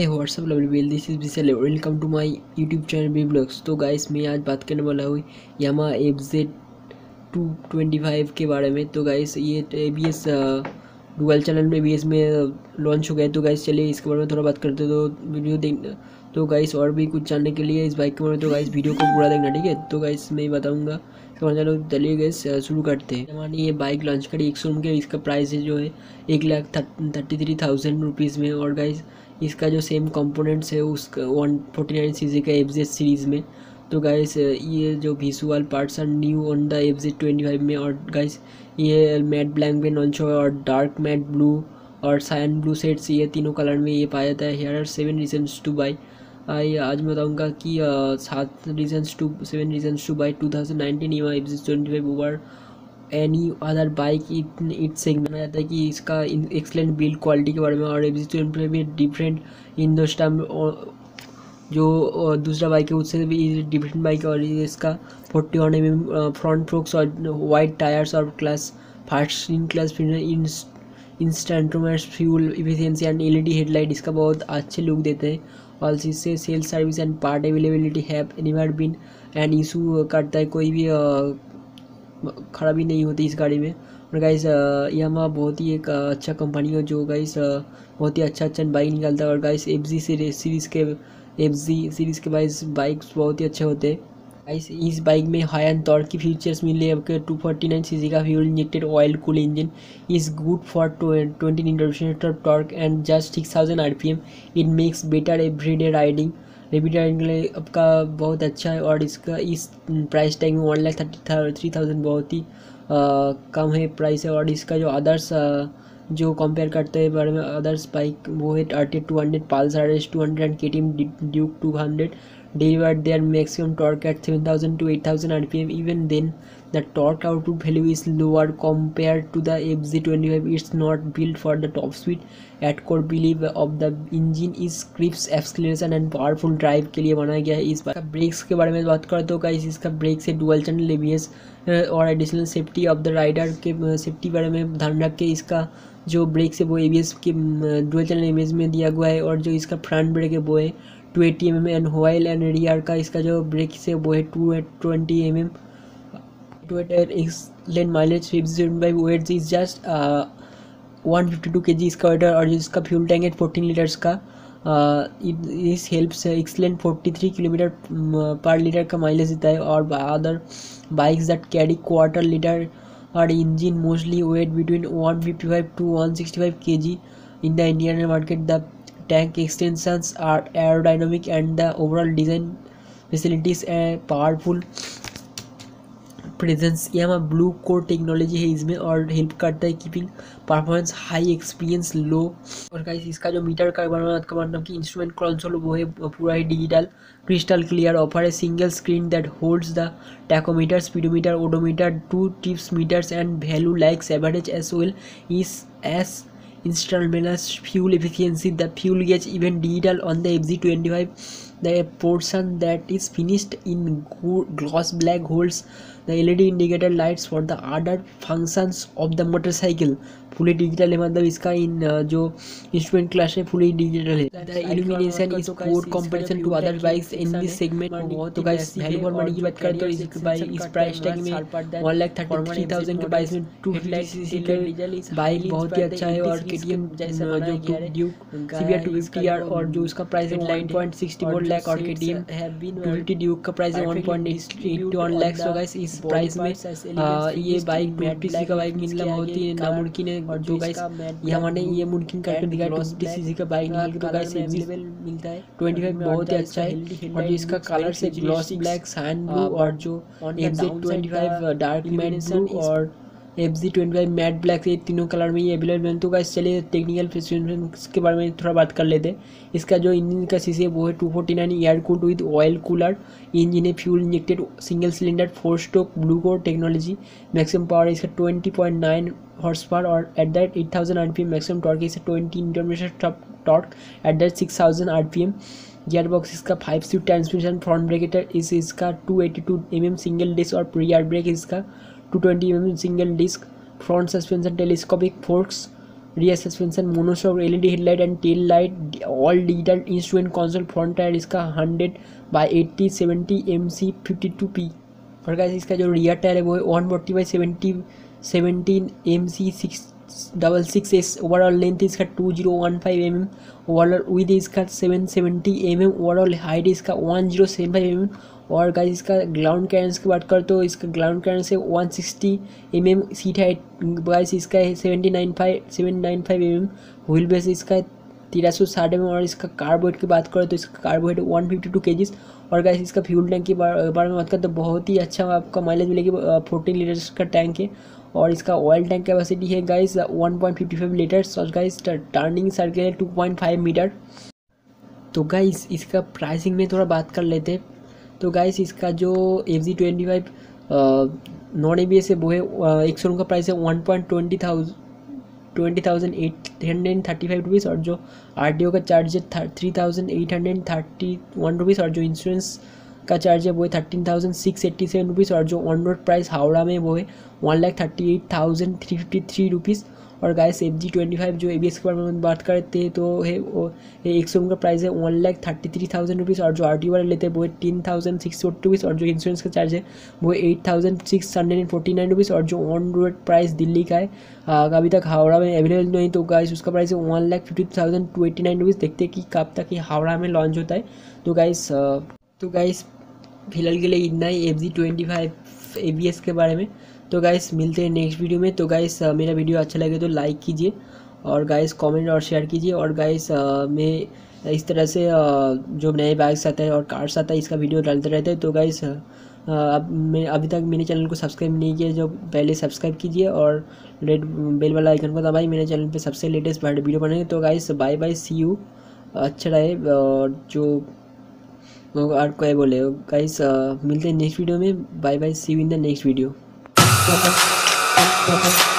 Hey what's up lovely bell, this is Vishal, welcome to my YouTube channel B blogs. तो guys मैं आज बात करने वाला हूँ यामा FZ25 के बारे में। तो गाइस ये ABS डुअल चैनल में ABS में लॉन्च हो गया है। तो गाइस चलिए इसके बारे में थोड़ा बात करते हैं, तो वीडियो देख। तो गाइस और भी कुछ जानने के लिए इस बाइक के बारे में तो गाइस वीडियो को पूरा देखना, ठीक है। तो गाइस मैं बताऊँगा, चलो चलिए गाइस शुरू करते हैं। यामा ने ये बाइक लॉन्च करी ex-showroom के। इसका प्राइस है जो है 1,33,000 रुपीज़ में। और गाइस इसका जो सेम कंपोनेंट्स है उसका 149 सीसी का FZ सीरीज़ में। तो गाइस ये जो visual parts are new on the FZ25 में। और गाइस ये मैट ब्लैक में लॉन्च हुआ और डार्क मैट ब्लू और सायन ब्लू सेट्स, ये तीनों कलर में ये पाया जाता है। Here are 7 reasons to buy. आज मैं बताऊँगा कि 7 reasons to buy 2019 Yamaha FZ25 over any other bike it segment. माना जाता है कि इसका एक्सलेंट बिल्ड क्वालिटी के बारे में। और FZ25 में डिफरेंट हिंदुस्तान जो दूसरा बाइक है उससे भी डिफरेंट बाइक है। और इसका 41 mm फ्रंट फोक्स और वाइड टायर्स और क्लास फर्स्ट इन क्लास इंस्टेंटोमेट्स fuel efficiency and LED headlight इसका बहुत अच्छे लुक देते हैं। और इससे sales service and part availability have never been and issue करता है, कोई भी खराबी नहीं होती इस गाड़ी में। और गाइस यामा बहुत ही एक अच्छा कंपनी है जो गाइस बहुत ही अच्छा बाइक निकालता है। और गाइस FZ सीरीज़ के बाइक्स बहुत ही अच्छे होते हैं। गाइस इस बाइक में हाई एंड टॉर्क की फीचर्स मिले। आपके 249 सीसी का fuel injected oil cool engine is good for 20 newton torque and just 6000 RPM। It makes better everyday riding. Rapid के लिए आपका बहुत अच्छा है। और इसका इस प्राइस टैग में 1,33,000 बहुत ही कम है प्राइस है। और इसका जो अदर्स जो कंपेयर करते हैं बारे में अदर्स बाइक वो है RT 200, Pulsar RS 200 and KTM Duke 200 delivered their maximum torque at 7,000 to 8,000 RPM. Even then, the torque output value is lower compared to the FZ25. It's not built for the top speed. At core belief of the engine is crisp acceleration and powerful drive के लिए बनाया गया है। इस बार breaks के बारे में बात करें तो गाइस इसका ब्रेक से डुअल चैनल ABS और additional safety of the rider के सेफ्टी बारे में ध्यान रख के इसका जो ब्रेक है वो ABS के डुअल चैनल ABS में दिया हुआ है। और जो इसका फ्रंट ब्रेक है वो है 280 mm and while and rear का इसका जो ब्रेक है वो है 220 mm। Excellent mileage 505 weight is just 152 kg इसका वेट। और जिसका फ्यूल टैंक है 14 लीटर्स का। इस हेल्प्स एक्सलेंट 43 किलोमीटर पर लीटर का माइलेज देता है। और other bikes that carry quarter litre और engine mostly weight between 155 to 165 kg in the Indian market. The tank extensions are aerodynamic and the overall design facilities a powerful presence. Yamaha blue core technology है इसमें और help करता है keeping performance high experience low. और guys इसका जो metre का मतलब कि इंस्ट्रूमेंट कंसोल वो है पूरा ही डिजिटल क्रिस्टल क्लियर। ऑफर है single screen that holds the tachometer, speedometer, odometer, 2 trips meters and value like average as well is as instantaneous fuel efficiency. The fuel gauge even digital on the FZ25. The portion that is finished in gloss black holds the LED indicator lights for the other functions of the motorcycle. Fully digital है, मतलब इसका इन जो instrument class है fully digital है। The illumination is poor comparison to other bikes in this segment. तो guys value for money की बात करें तो इस प्राइस टैग में 1,33,000 के प्राइस में 250 सीसी का बाइक बहुत ही अच्छा है। और KTM जो ड्यूक CBR 250R और जो उसका प्राइस है 1.64 लाख और KTM 250 ड्यूक का प्राइस है 1.81 लाख। तो गाइस इस प्राइस में ये बाइक 250 सीसी का बाइक मिलना बहुत ही नामुमकिन है। और जो गाइस यामा ने ये मुमकिन करके दिखाया 250 सीसी का बाइक निकल के। तो गाइस मिलता है 25 बहुत ही अच्छा है। और जो इसका कलर से ग्लॉसी ब्लैक, साइन ब्लू और जो FZ25 डार्क मैट ब्लू और FZ25 मैट ब्लैक, ये तीनों कलर में ये अवेलेबल है। तो गाइस चलिए टेक्निकल फीचर्स के बारे में थोड़ा बात कर लेते हैं। इसका जो इंजन का सीसी है वो है 249 air cooled with oil cooler engine है। Fuel injected single cylinder 4 stroke blue core technology. Maximum power है इसका 20.9 हॉर्स पावर और at that 8,000 RPM। Maximum torque है 20 newton torque at that 6,000 RPM। Gear box इसका 5 speed transmission. Front ब्रेकेटर इसका 282 mm single disc और rear brake इसका 220 mm single disc. Front suspension telescopic forks rear suspension, monoshock, LED headlight and tail light, all digital instrument console, front tyre इसका 100/80 70 MC 52P। और guys इसका जो rear tyre है वो है 140/70 17 MC 666S। Overall length इसका 2015 mm, overall with इसका 770 mm, overall height इसका 1075 mm। और गाइस इसका ग्राउंड क्लियरेंस की बात करते तो इसका ग्राउंड क्लियरेंस है 160 mm, सीट हाइट गाइस इसका है 795 mm, व्हील बेस इसका 1360 mm। और इसका कार्बोवेट की बात करें तो इसका कार्बोवेट 152 kgs। और गाइस इसका फ्यूल टैंक के बारे में बात करें तो बहुत ही अच्छा आपका माइलेज मिलेगी, 14 लीटर्स का टैंक है। और इसका ऑयल टैंक कैपेसिटी है गाइस 1.55 लीटर्स। और गाइस टर्निंग सर्कल है 2.5 मीटर। तो गाइस इसका प्राइसिंग में थोड़ा बात कर लेते हैं। तो गाइस इसका जो FZ25 नॉन ABS है वो है ex-showroom का प्राइस है 20,835 रुपीज़। और जो RTO का चार्ज है 3,831 रुपीज़। और जो इंश्योरेंस का चार्ज है वो है 13,687 रुपीज़। और जो ऑन रोड प्राइस हावड़ा में वो है 1,38,353 रुपीज़। और गाइस FZ25 जो ABS के बारे में बात करते हैं तो है वो ex-showroom का प्राइस है 1,33,000 रुपीज़। और जो RTO वाले लेते हैं वो है 10,640 रुपीज़। और जो इंश्योरेंस का चार्ज है वो है 8,649 रुपीज़। और जो ऑन रोड प्राइस दिल्ली का है अभी तक हावड़ा में अवेलेबल नहीं, तो गाइस उसका प्राइस है 1,50,289 रुपीज़। देखते हैं कि कब तक ये हावड़ा में लॉन्च होता है। तो गाइस फिलहाल के लिए इतना ही FZ25 ABS के बारे में। तो गाइस मिलते हैं नेक्स्ट वीडियो में। तो गाइस मेरा वीडियो अच्छा लगे तो लाइक कीजिए और गाइस कमेंट और शेयर कीजिए। और गाइस मैं इस तरह से जो नए बाइक्स आता है और कार्स आता है इसका वीडियो डालते रहते हैं। तो गाइस अब मैं अभी तक मेरे चैनल को सब्सक्राइब नहीं किया जो पहले सब्सक्राइब कीजिए और रेड बेल वाला आइकन को दबाइए मेरे चैनल पे सबसे लेटेस्ट वीडियो बनेंगे। तो guys bye bye, see you, अच्छा रहे। और जो और क्या बोले गाइस मिलते हैं नेक्स्ट वीडियो में। Bye bye, see you in the next video.